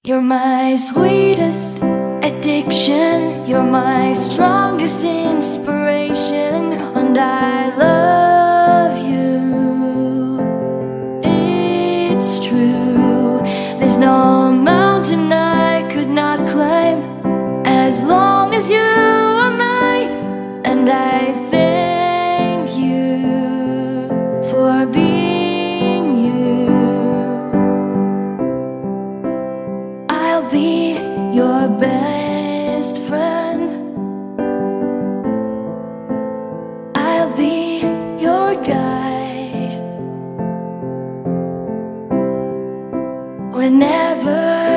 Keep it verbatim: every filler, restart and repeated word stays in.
You're my sweetest addiction, you're my strongest inspiration, and I love you. It's true, there's no mountain I could not climb as long as you are mine, and I thank you for being you. I'll be your best friend, I'll be your guide whenever